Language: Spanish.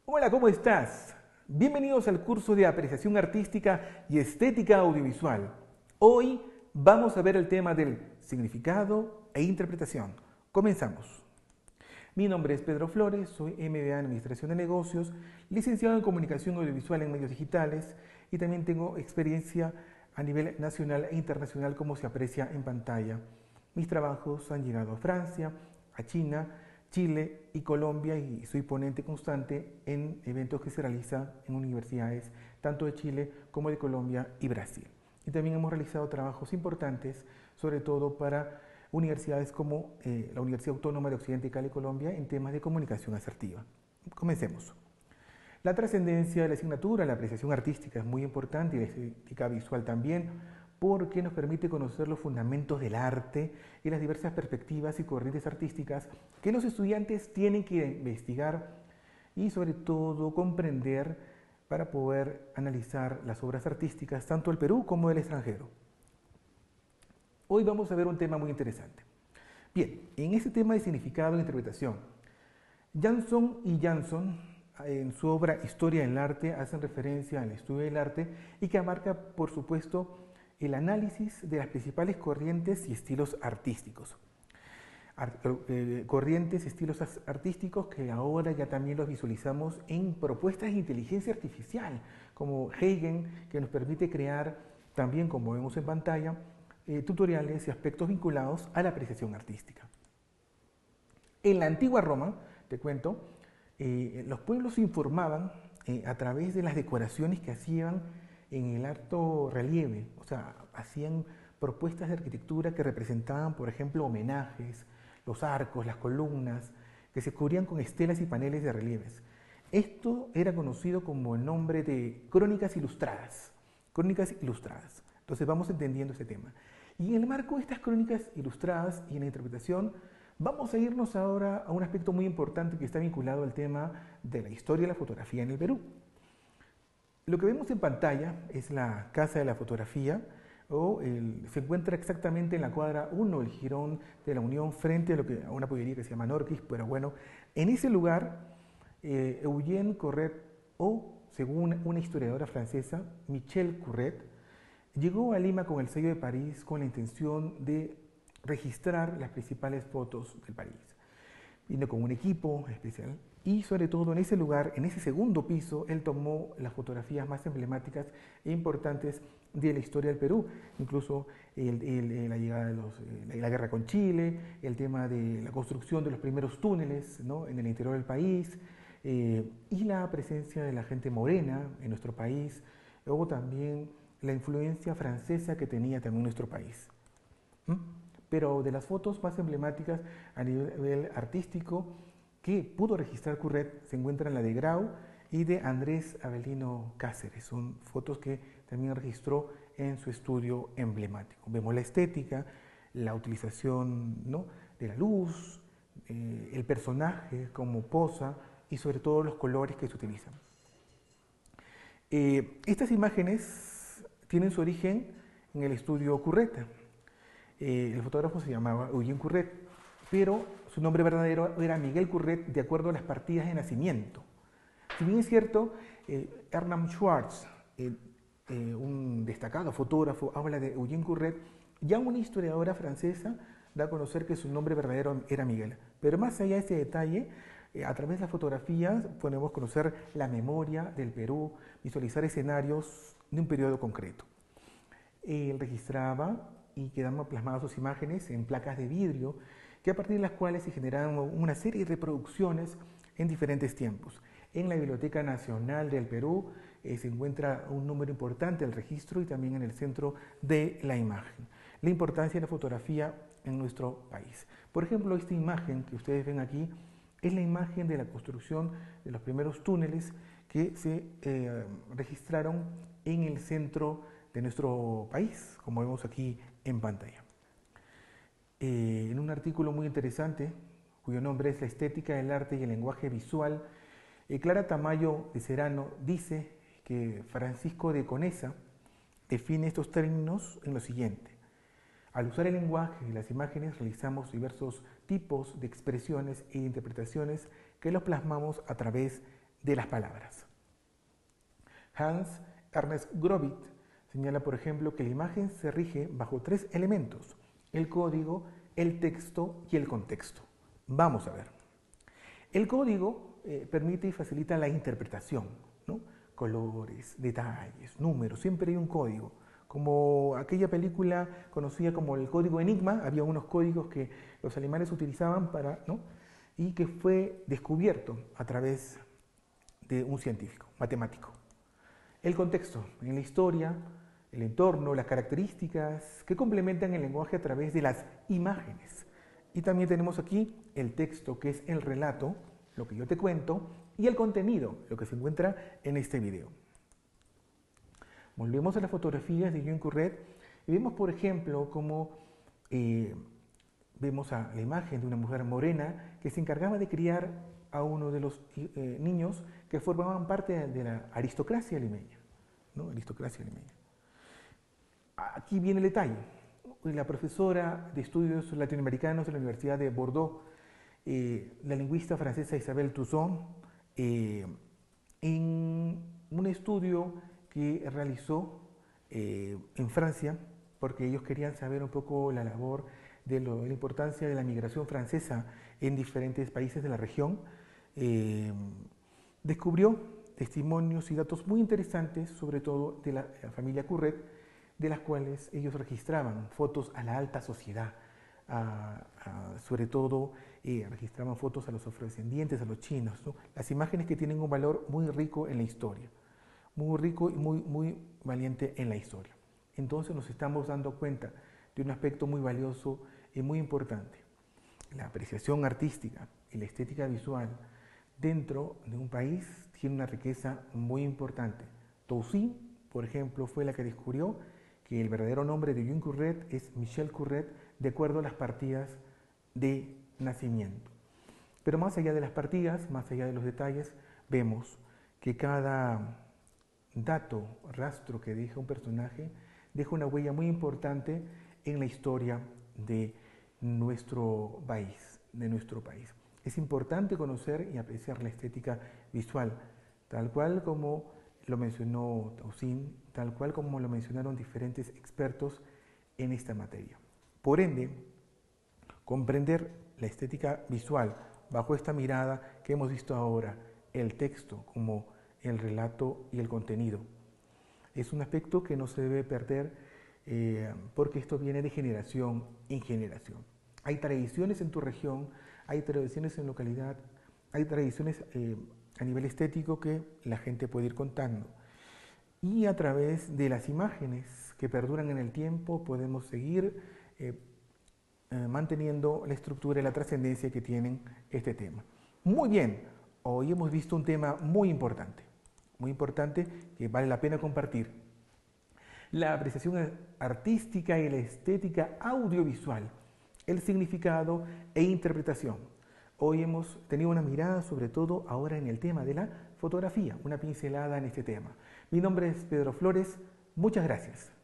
Hola, ¿cómo estás? Bienvenidos al curso de Apreciación Artística y Estética Audiovisual. Hoy vamos a ver el tema del significado e interpretación. Comenzamos. Mi nombre es Pedro Flores, soy MBA en Administración de Negocios, licenciado en Comunicación Audiovisual en Medios Digitales y también tengo experiencia a nivel nacional e internacional como se aprecia en pantalla. Mis trabajos han llegado a Francia, a China, Chile y Colombia y soy ponente constante en eventos que se realizan en universidades tanto de Chile como de Colombia y Brasil. Y también hemos realizado trabajos importantes, sobre todo para universidades como la Universidad Autónoma de Occidente Cali, Colombia, en temas de comunicación asertiva. Comencemos. La trascendencia de la asignatura, la apreciación artística es muy importante y la estética visual también, porque nos permite conocer los fundamentos del arte y las diversas perspectivas y corrientes artísticas que los estudiantes tienen que investigar y sobre todo comprender para poder analizar las obras artísticas tanto del Perú como del extranjero. Hoy vamos a ver un tema muy interesante. Bien, en este tema de significado e interpretación, Jansson y Jansson en su obra Historia del Arte hacen referencia al estudio del arte y que abarca, por supuesto, el análisis de las principales corrientes y estilos artísticos. Corrientes y estilos artísticos que ahora ya también los visualizamos en propuestas de inteligencia artificial, como Hagen, que nos permite crear también, como vemos en pantalla, tutoriales y aspectos vinculados a la apreciación artística. En la antigua Roma, te cuento, los pueblos se informaban a través de las decoraciones que hacían en el alto relieve, o sea, hacían propuestas de arquitectura que representaban, por ejemplo, homenajes, los arcos, las columnas, que se cubrían con estelas y paneles de relieves. Esto era conocido como el nombre de crónicas ilustradas. Crónicas ilustradas. Entonces vamos entendiendo este tema. Y en el marco de estas crónicas ilustradas y en la interpretación, vamos a irnos ahora a un aspecto muy importante que está vinculado al tema de la historia de la fotografía en el Perú. Lo que vemos en pantalla es la Casa de la Fotografía, se encuentra exactamente en la cuadra 1, el jirón de la Unión, frente a una pollería que se llama Norquis, pero bueno, en ese lugar, Eugène Corret, o según una historiadora francesa, Michel Couret, llegó a Lima con el sello de París con la intención de registrar las principales fotos del país. Vino con un equipo especial y sobre todo en ese lugar, en ese segundo piso, él tomó las fotografías más emblemáticas e importantes de la historia del Perú, incluso la llegada de la guerra con Chile, el tema de la construcción de los primeros túneles, ¿no?, en el interior del país, y la presencia de la gente morena en nuestro país, o también la influencia francesa que tenía también nuestro país. Pero de las fotos más emblemáticas a nivel artístico que pudo registrar Couret se encuentran la de Grau y de Andrés Avelino Cáceres. Son fotos que también registró en su estudio emblemático. Vemos la estética, la utilización, ¿no?, de la luz, el personaje como posa y sobre todo los colores que se utilizan. Estas imágenes tienen su origen en el estudio Couret. El fotógrafo se llamaba Eugène Couret, pero su nombre verdadero era Miguel Couret, de acuerdo a las partidas de nacimiento. Si bien es cierto, Hernán Schwartz, un destacado fotógrafo, habla de Eugène Couret, ya una historiadora francesa da a conocer que su nombre verdadero era Miguel. Pero más allá de ese detalle, a través de las fotografías podemos conocer la memoria del Perú, visualizar escenarios de un periodo concreto. Él registraba y quedaban plasmadas sus imágenes en placas de vidrio, que a partir de las cuales se generaron una serie de reproducciones en diferentes tiempos. En la Biblioteca Nacional del Perú se encuentra un número importante del registro y también en el centro de la imagen. La importancia de la fotografía en nuestro país. Por ejemplo, esta imagen que ustedes ven aquí es la imagen de la construcción de los primeros túneles que se registraron en el centro de nuestro país, como vemos aquí en pantalla. En un artículo muy interesante, cuyo nombre es La estética del arte y el lenguaje visual, Clara Tamayo de Serrano dice que Francisco de Conesa define estos términos en lo siguiente: al usar el lenguaje y las imágenes realizamos diversos tipos de expresiones e interpretaciones que los plasmamos a través de las palabras. Hans Ernst Grovit señala, por ejemplo, que la imagen se rige bajo 3 elementos: el código, el texto y el contexto. Vamos a ver. El código permite y facilita la interpretación, ¿no? Colores, detalles, números, siempre hay un código. Como aquella película conocida como el código Enigma, había unos códigos que los alemanes utilizaban para, ¿no? Y que fue descubierto a través de un científico, matemático. El contexto, en la historia, el entorno, las características que complementan el lenguaje a través de las imágenes. Y también tenemos aquí el texto, que es el relato, lo que yo te cuento, y el contenido, lo que se encuentra en este video. Volvemos a las fotografías de Jean Curret y vemos, por ejemplo, cómo vemos a la imagen de una mujer morena que se encargaba de criar a uno de los niños que formaban parte de la aristocracia limeña, ¿no? Aristocracia limeña. Aquí viene el detalle. La profesora de estudios latinoamericanos de la Universidad de Bordeaux, la lingüista francesa Isabelle Toussaint, en un estudio que realizó en Francia, porque ellos querían saber un poco la labor de la importancia de la migración francesa en diferentes países de la región, descubrió testimonios y datos muy interesantes, sobre todo de la familia Curret, de las cuales ellos registraban fotos a la alta sociedad, sobre todo registraban fotos a los afrodescendientes, a los chinos, ¿no? Las imágenes que tienen un valor muy rico en la historia, muy rico y muy valiente en la historia. Entonces nos estamos dando cuenta de un aspecto muy valioso y muy importante. La apreciación artística y la estética visual dentro de un país tiene una riqueza muy importante. Toussaint, por ejemplo, fue la que descubrió que el verdadero nombre de Jean Curret es Michel Curret, de acuerdo a las partidas de nacimiento. Pero más allá de las partidas, más allá de los detalles, vemos que cada dato, rastro que deja un personaje, deja una huella muy importante en la historia de nuestro país, Es importante conocer y apreciar la estética visual, tal cual como lo mencionó Toussaint, tal cual como lo mencionaron diferentes expertos en esta materia. Por ende, comprender la estética visual bajo esta mirada que hemos visto ahora, el texto como el relato y el contenido, es un aspecto que no se debe perder porque esto viene de generación en generación. Hay tradiciones en tu región, hay tradiciones en localidad, hay tradiciones a nivel estético que la gente puede ir contando. Y a través de las imágenes que perduran en el tiempo podemos seguir manteniendo la estructura y la trascendencia que tienen este tema. Muy bien, hoy hemos visto un tema muy importante que vale la pena compartir. La apreciación artística y la estética audiovisual, el significado e interpretación. Hoy hemos tenido una mirada sobre todo ahora en el tema de la fotografía, una pincelada en este tema. Mi nombre es Pedro Flores, muchas gracias.